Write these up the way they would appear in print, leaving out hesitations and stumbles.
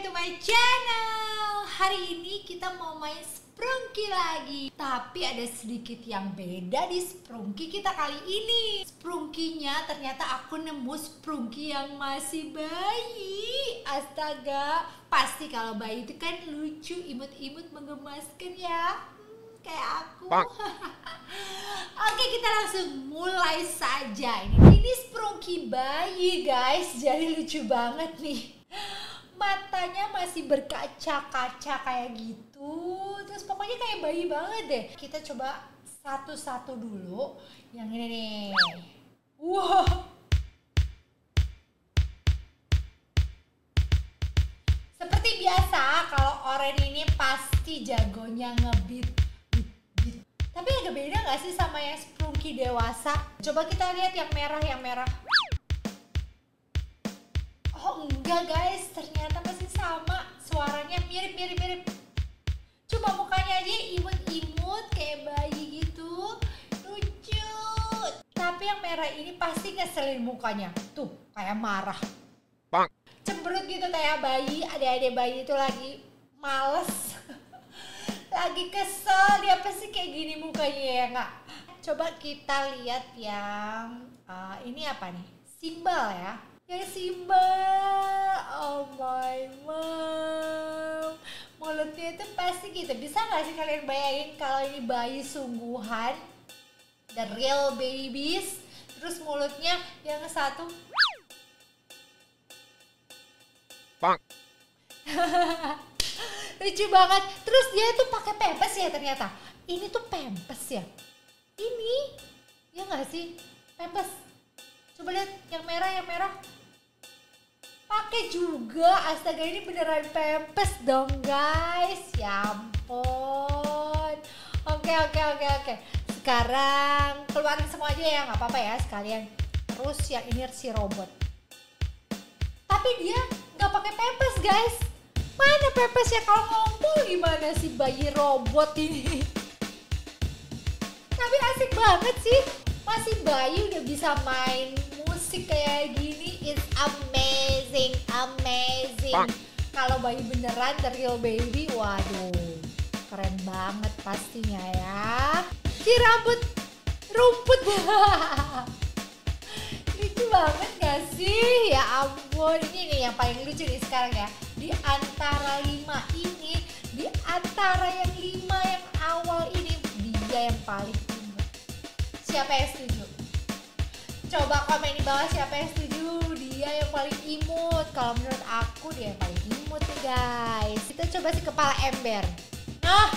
to my channel. Hari ini kita mau main Sprunky lagi. Tapi ada sedikit yang beda di Sprunky kita kali ini. Sprunky-nya ternyata aku nemu Sprunky yang masih bayi. Astaga, pasti kalau bayi itu kan lucu, imut-imut, menggemaskan ya. Kayak aku. Oke, kita langsung mulai saja. Ini Sprunky bayi guys, jadi lucu banget nih. Matanya masih berkaca-kaca kayak gitu. Terus pokoknya kayak bayi banget deh. Kita coba satu-satu dulu. Yang ini nih. Wow. Seperti biasa kalau Oren ini pasti jagonya ngebeat. Tapi agak beda gak sih sama yang Sprunky dewasa? Coba kita lihat yang merah. Oh enggak guys, ternyata masih sama. Suaranya mirip. Coba mukanya aja imut-imut kayak bayi gitu. Lucu. Tapi yang merah ini pasti ngeselin mukanya. Tuh, kayak marah. Cemberut gitu kayak bayi. Adik-adik bayi itu lagi males. Lagi kesel, dia pasti kayak gini mukanya ya nggak? Coba kita lihat yang ini apa nih? Simbal ya. Yang simbal. Oh my mom. Mulutnya itu pasti gitu. Bisa nggak sih kalian bayangin kalau ini bayi sungguhan? The real babies. Terus mulutnya yang satu. Lucu banget. Terus dia tuh pakai pempes ya ternyata. Ini tuh pempes ya. Ini ya nggak sih pempes. Coba lihat yang merah. Pakai juga. Astaga, ini beneran pempes dong guys. Ya ampun. Oke. Sekarang keluarin semua aja ya, nggak apa-apa ya sekalian. Terus yang ini si robot. Tapi dia nggak pakai pempes guys. Mana pempesnya? Kalau ngumpul gimana sih bayi robot ini? Tapi asik banget sih. Masih bayi udah bisa main musik kayak gini. It's amazing. Kalau bayi beneran, the real baby, waduh, keren banget pastinya ya. Si rambut rumput. Lucu banget gak sih? Ya ampun, ini nih yang paling lucu nih sekarang ya. Di antara 5 ini, di antara yang 5 yang awal ini, dia yang paling imut. Siapa yang setuju? Coba komen di bawah siapa yang setuju. Dia yang paling imut. Kalau menurut aku dia yang paling imut nih guys. Kita coba si kepala ember. Nah,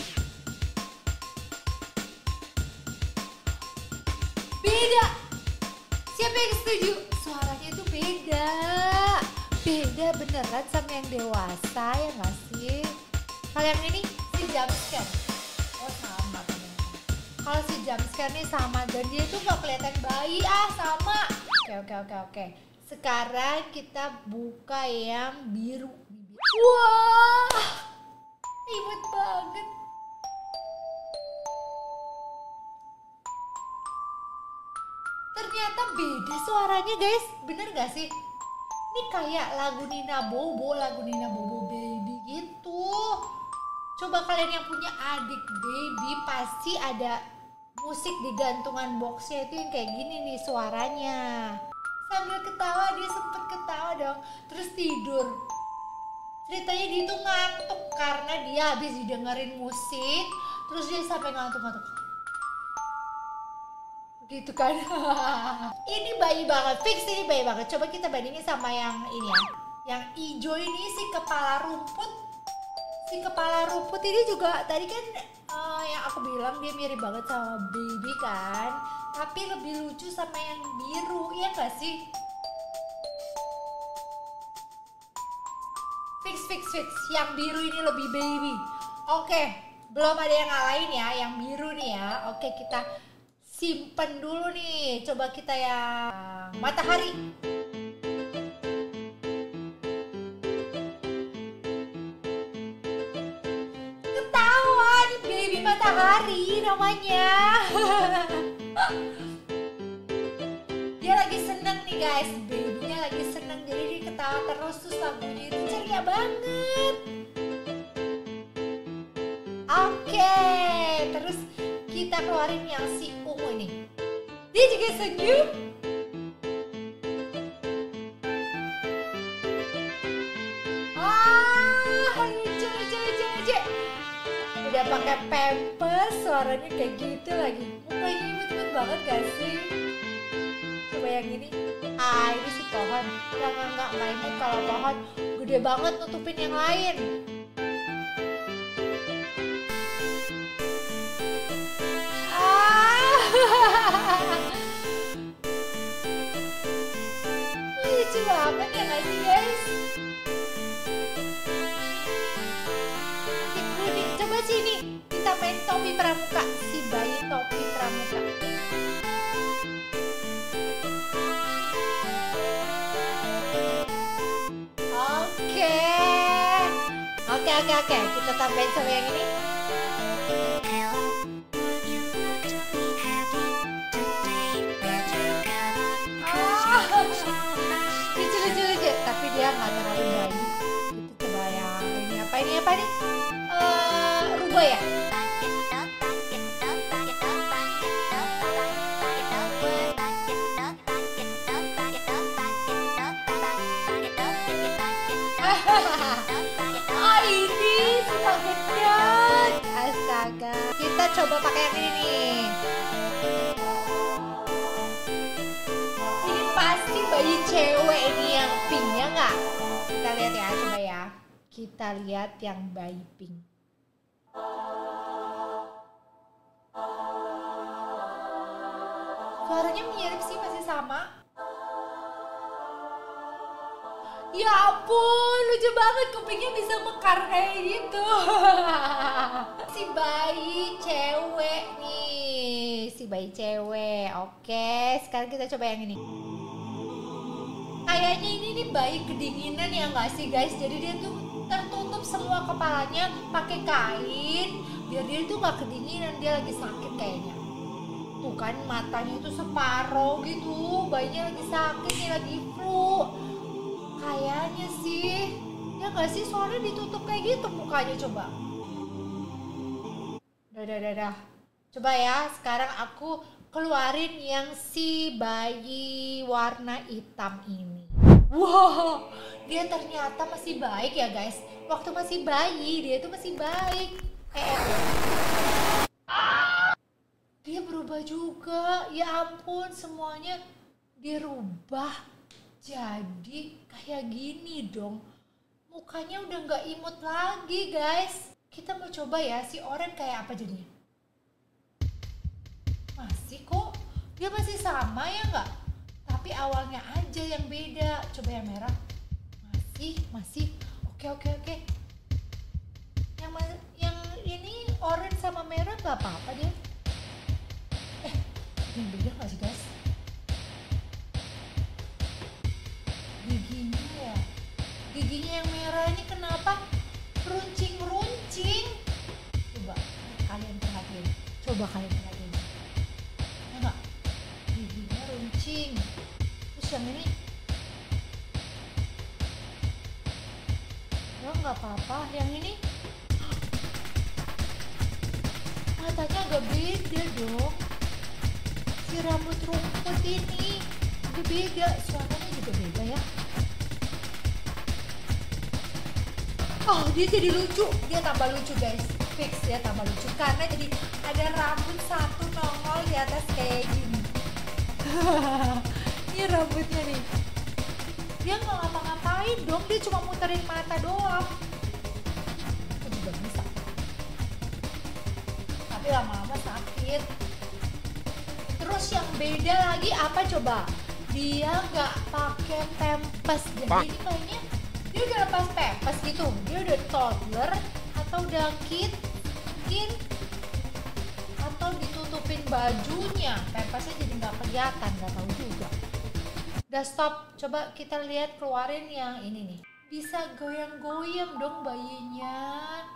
beda. Siapa yang setuju? Suaranya tuh beda beneran sama yang dewasa ya nggak sih? Kalau yang ini si jumpscare. Oh sama ternyata. Kalau si jumpscare nih sama dan dia tuh nggak kelihatan bayi sama. Oke. Sekarang kita buka yang biru. Wah, imut banget. Ternyata beda suaranya guys, bener gak sih? Ini kayak lagu Nina Bobo baby gitu. Coba kalian yang punya adik baby pasti ada musik di gantungan boxnya itu yang kayak gini nih suaranya. Sambil ketawa, dia sempet ketawa dong, terus tidur. Ceritanya dia tuh ngantuk karena dia habis didengerin musik, terus dia sampai ngantuk-ngantuk. Gitu kan. Ini bayi banget, fix ini bayi banget. Coba kita bandingin sama yang ini ya. Yang hijau ini si kepala rumput. Si kepala rumput ini juga tadi kan yang aku bilang dia mirip banget sama baby kan. Tapi lebih lucu sama yang biru, iya gak sih? Fix. Yang biru ini lebih baby. Oke, belum ada yang ngalahin ya, yang biru nih ya. Oke, kita simpen dulu nih. Coba kita yang matahari. Ketawa nih baby matahari namanya. Dia lagi seneng nih guys. Babynya lagi seneng jadi dia ketawa. ketawa terus, terus lagunya itu ceria banget. Oke, terus kita keluarin yang si ungu ini. Dia juga senyum. Lucu. Udah pakai pampers, suaranya kayak gitu lagi. Mukanya imut-imut banget gak sih? Coba yang ini. Ini si pohon. Enggak imut kalau pohon gede banget nutupin yang lain. Lucu banget ya gak sih guys? Coba sini kita main topi pramuka, si bayi topi pramuka. Oke, kita tambahin sama yang ini. Lucu, tapi dia nggak terlalu bayi. Kita coba yang ini apa ini? Rubah ya? Ini suka gendut. Astaga. Kita coba pakai yang ini nih. Ini pasti bayi cewek ini yang pinknya nggak? Kita lihat ya, coba ya. Kita lihat yang bayi pink. Suaranya mirip sih, masih sama. Ya ampun, lucu banget, kupingnya bisa mekar kayak gitu. Si bayi cewek nih, si bayi cewek. Oke, sekarang kita coba yang ini. Kayaknya ini nih bayi kedinginan ya nggak sih guys? Jadi dia tuh tertutup semua kepalanya pakai kain, biar dia tuh nggak kedinginan, dia lagi sakit kayaknya. Tuh kan matanya itu separoh gitu, bayinya lagi sakit nih, lagi flu. Kayaknya sih, ya nggak sih, soalnya ditutup kayak gitu mukanya. Coba. Dah. Coba ya, sekarang aku keluarin yang si bayi warna hitam ini. Wow, dia ternyata masih baik ya guys. Waktu masih bayi, dia tuh masih baik. Dia berubah juga, ya ampun, semuanya dirubah. Jadi kayak gini dong, mukanya udah nggak imut lagi guys. Kita mau coba ya si oranye kayak apa jadinya. Masih kok, dia masih sama ya nggak? Tapi awalnya aja yang beda. Coba yang merah. Masih. Oke. Yang ini oranye sama merah nggak apa-apa dia. Yang beda nggak sih guys? Giginya yang merah ini kenapa runcing? Coba kalian perhatiin. Ya enggak? Giginya runcing. Terus yang ini? Ya nggak apa-apa. Yang ini? Matanya agak beda dong. Si rambut rumput ini juga beda. Suaranya juga beda ya. Oh, dia jadi lucu, dia tambah lucu guys, fix dia tambah lucu karena jadi ada rambut satu nongol di atas kayak gini. Ini rambutnya nih, dia nggak ngapa-ngapain dong, dia cuma muterin mata doang. Aku juga bisa, tapi lama-lama sakit. Terus yang beda lagi apa coba? Dia nggak pakai pampers, jadi ini kayaknya dia udah lepas pampers gitu. Dia udah toddler atau udah kid atau ditutupin bajunya, pampasnya jadi nggak kelihatan, nggak tahu juga. Udah stop, coba kita lihat keluarin yang ini nih. Bisa goyang-goyang dong bayinya.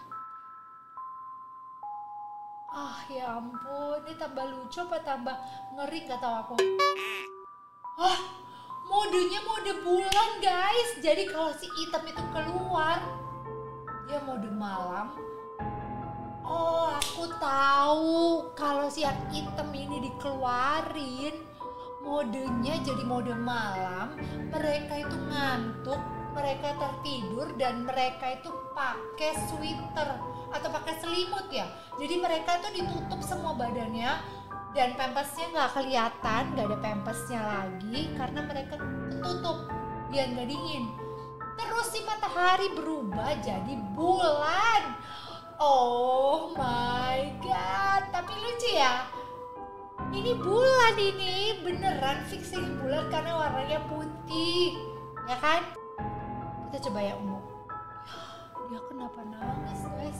Ya ampun, ini tambah lucu apa tambah ngeri, nggak tahu aku. modenya mode bulan guys. Jadi kalau si hitam itu keluar, dia mode malam. Oh, aku tahu kalau si yang hitam ini dikeluarin, modenya jadi mode malam. Mereka itu ngantuk, mereka tertidur, dan mereka itu pakai sweater atau pakai selimut ya. Jadi mereka itu ditutup semua badannya dan pampasnya nggak kelihatan, nggak ada pampasnya lagi karena mereka ketutup biar nggak dingin. Terus si matahari berubah jadi bulan. Oh my god, tapi lucu ya. Ini bulan, ini beneran fix ini bulan karena warnanya putih, ya kan? Kita coba ya Ungu. Dia kenapa nangis guys?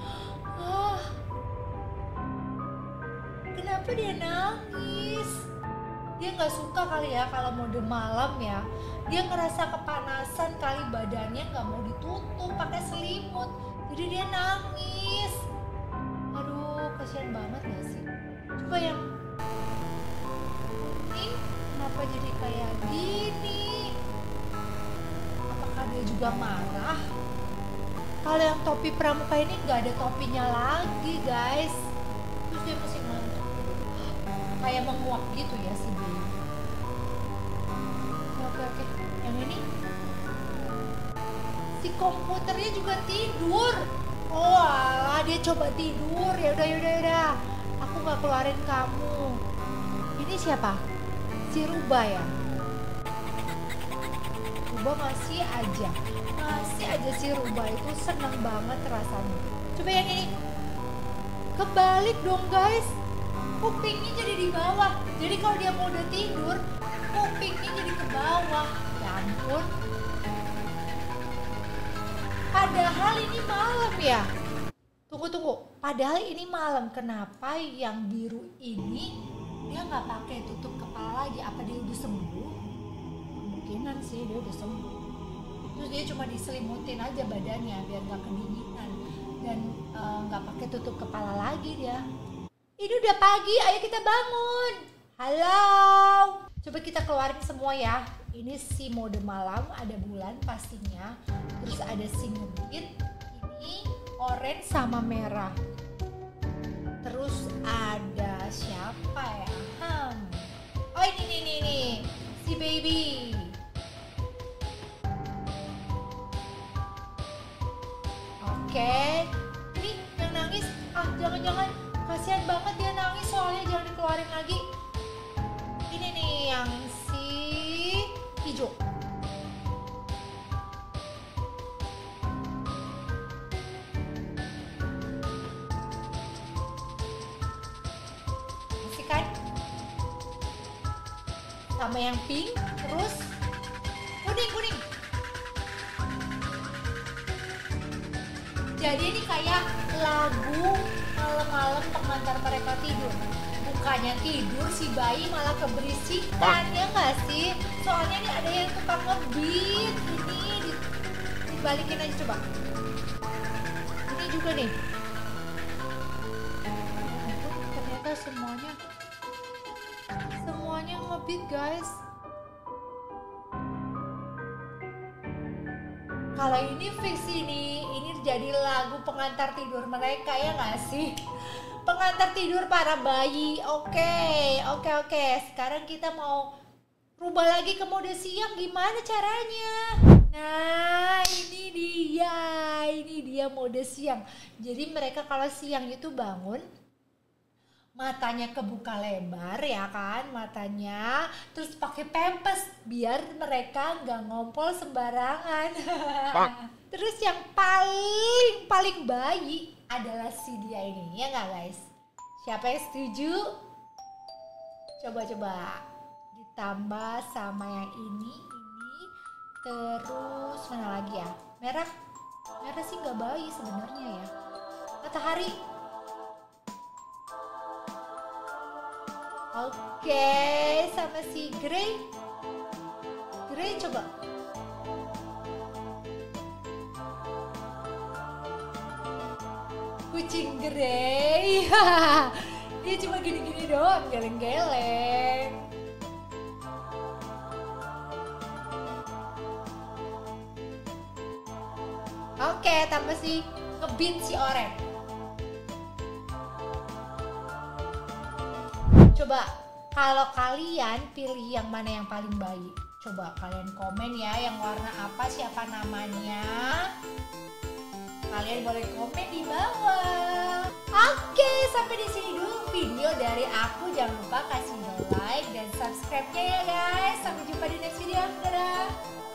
Kenapa dia nangis? Dia nggak suka kali ya kalau mode malam ya. Dia ngerasa kepanasan kali, badannya nggak mau ditutup pakai selimut. Jadi dia nangis. Aduh, kasihan banget gak sih? Coba yang ini kenapa jadi kayak gini? Apakah dia juga marah? Kalau yang topi pramuka ini nggak ada topinya lagi guys. Terus dia masih ngantuk, kayak menguap gitu ya si baby. Oke. Yang ini si komputernya juga tidur. Oh alah, dia coba tidur. Yaudah. Aku nggak keluarin kamu. Ini siapa? Si Ruba ya. Ruba masih aja si Ruba itu seneng banget rasanya. Coba yang ini. Kebalik dong guys. Kupingnya jadi di bawah. Jadi kalau dia mau udah tidur, kupingnya jadi ke bawah. Ya ampun. Padahal ini malam ya. Tunggu. Padahal ini malam. Kenapa yang biru ini dia nggak pakai tutup kepala lagi? Apa dia udah sembuh? Kemungkinan sih dia udah sembuh. Terus dia cuma diselimutin aja badannya biar nggak kedinginan dan nggak pakai tutup kepala lagi dia. Ini udah pagi, ayo kita bangun. Halo. Coba kita keluarin semua ya. Ini si mode malam, ada bulan pastinya. Terus ada si ngebit, ini oranye sama merah. Terus ada siapa ya? Oh ini si baby. Oke. Ini yang nangis. Jangan. Kasihan banget dia nangis, soalnya jangan dikeluarin lagi. Ini nih yang si hijau. Masih kan? Sama yang pink, terus kuning. Jadi ini kayak lagu malam-malam pengantar mereka tidur. Bukannya tidur, si bayi malah keberisikan, ya nggak sih? Soalnya ini ada yang tukang ngebit. Ini dibalikin aja coba. Ini juga nih. Ternyata semuanya ngebit guys. Kalau ini fix ini jadi lagu pengantar tidur mereka, ya nggak sih? Pengantar tidur para bayi. Oke. Sekarang kita mau rubah lagi ke mode siang, gimana caranya? Nah, ini dia mode siang. Jadi mereka kalau siang itu bangun, matanya kebuka lebar ya kan, matanya, terus pakai pampers biar mereka nggak ngompol sembarangan. Terus yang paling bayi adalah si dia ini, ya nggak guys? Siapa yang setuju? Coba ditambah sama yang ini, terus mana lagi ya? Merah sih nggak bayi sebenarnya ya. Matahari. Oke, sama si Grey coba. Kucing Grey. Dia cuma gini-gini doang, geleng-geleng. Oke, tambah si ngebeat si Oren. Coba kalau kalian pilih yang mana yang paling baik. Coba kalian komen ya, yang warna apa, siapa namanya. Kalian boleh komen di bawah. Oke, sampai di sini dulu video dari aku. Jangan lupa kasih like dan subscribe-nya ya guys. Sampai jumpa di next video. Dadah.